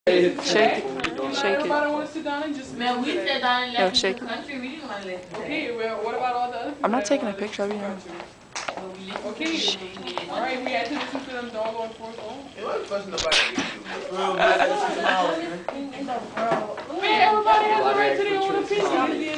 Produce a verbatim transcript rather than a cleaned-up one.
Shake it. Shake Everybody it. want to sit down and just Man, we sat down and No, left shake the it. country. We didn't want to listen to that. Okay, well, what about all the other people? I'm not that taking a wanna picture of you listen now. to country? But we listened Okay. to it, so we did. All right, we had to listen to them doggone fourth song. It wasn't fussing nobody on YouTube. Man, everybody has a right to their own opinion.